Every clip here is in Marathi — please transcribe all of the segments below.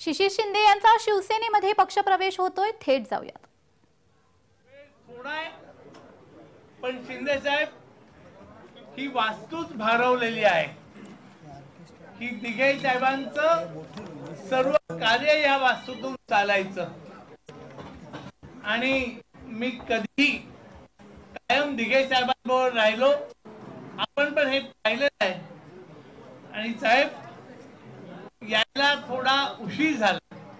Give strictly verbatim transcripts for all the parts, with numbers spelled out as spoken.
शिशिर शिंदे यांचा शिवसेनेमध्ये पक्षप्रवेश होतोय, थेट जाऊयात। पण शिंदे साहेब ही वास्तूच भारावलेली आहे की दिघे साहेबांचं सर्व कार्य या वास्तूतून चालायचं आणि मी कधी कायम दिघे साहेबांबरोबर राहिलो, आपण पण हे पाहिलेलं आहे। आणि साहेब यायला थोडा उशीर झाला,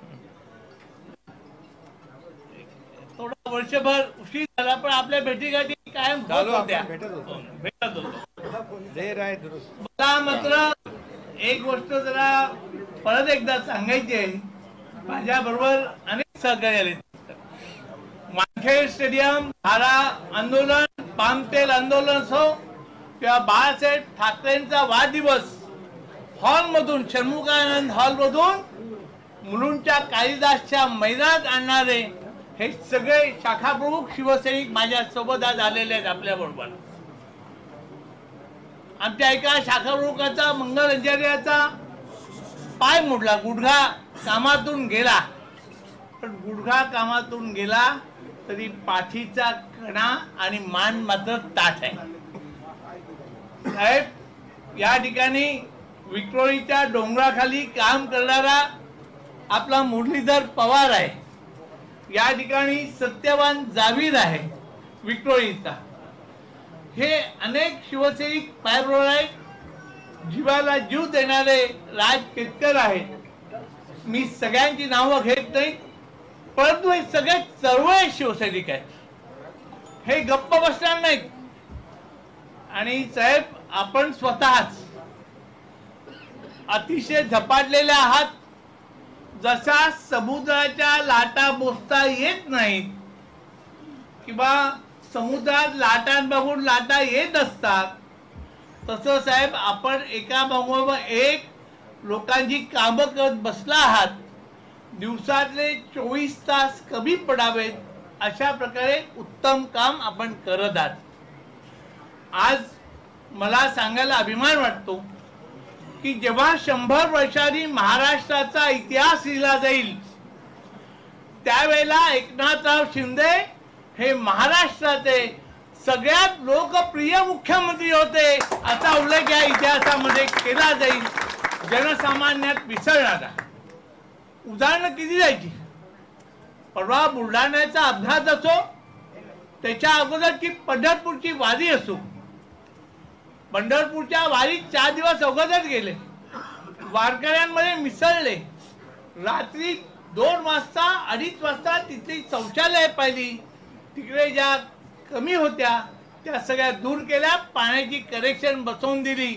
थोडा वर्षभर उशीर झाला, पण आपल्या भेटीगाठी कायम होत होत्या, भेटत होतो। मला मात्र एक गोष्ट जरा परत एकदा सांगायची आहे, माझ्या बरोबर अनेक सहकारी आले। वानखेडे स्टेडियम, धारा आंदोलन, पामतेल आंदोलन असो किंवा बाळासाहेब ठाकरेंचा वाढदिवस हॉल मधून, षण्मुखानंद हॉल मधून मुलुंडच्या कालिदासच्या मैदानात आणणारे हे सगळे शाखा प्रमुख शिवसैनिक माझ्या सोबत आज आलेले आहेत आपल्या बरोबर। आमच्या एका शाखा प्रमुखाचा मंगल अंजारियाचा पाय मोडला, गुडघा कामातून गेला, पण गुडघा कामातून गेला तरी पाठीचा कणा आणि मान मात्र ताठ आहे। साहेब या ठिकाणी विक्रोळीच्या डोंगराखाली काम करणारा आपला मुरलीधर पवार आहे, या ठिकाणी सत्यवान जावीर आहे विक्रोळीचा, हे अनेक शिवसैनिक पायबरोबर आहेत, जीवाला जीव देणारे राज केतकर आहेत। मी सगळ्यांची नावं घेत नाही, परंतु हे सगळे चळवळी शिवसैनिक आहेत, हे गप्प बसणार नाहीत। आणि साहेब आपण स्वतःच अतिशय झपाटलेले आहात, जसा समुद्राच्या लाटा बोचता येत नाहीत किंवा समुद्रात लाटां बघून लाटा येत असतात, तसं साहेब आपण एका मागोमाग एक लोकांची कामं करत बसला आहात। दिवसातले चोवीस तास कमी पडावेत अशा प्रकारे उत्तम काम आपण करत आहात। आज मला सांगायला अभिमान वाटतो की जेव्हा शंभर वर्षांनी महाराष्ट्राचा इतिहास लिहिला जाईल, त्यावेळेला एकनाथराव शिंदे हे महाराष्ट्राचे सगळ्यात लोकप्रिय मुख्यमंत्री होते असा उल्लेख या इतिहासामध्ये केला जाईल, जनसामान्यात मिसळणारा। उदाहरणं किती द्यायची, परवा बुलढाण्याचा अपघात असो, त्याच्या अगोदरची पंढरपूरची वारी असो, पंढरपूरच्या वारीत चार दिवस अगोदर गेले, वारकऱ्यांमध्ये मिसळले, रात्री दोन वाजता अडीच वाजता तिथली शौचालय पाहिली, तिकडे ज्या कमी होत्या त्या सगळ्या दूर केल्या, पाण्याची कनेक्शन बसवून दिली,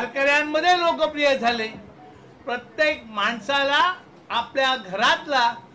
वारकऱ्यांमध्ये लोकप्रिय झाले। प्रत्येक माणसाला आपल्या घरातला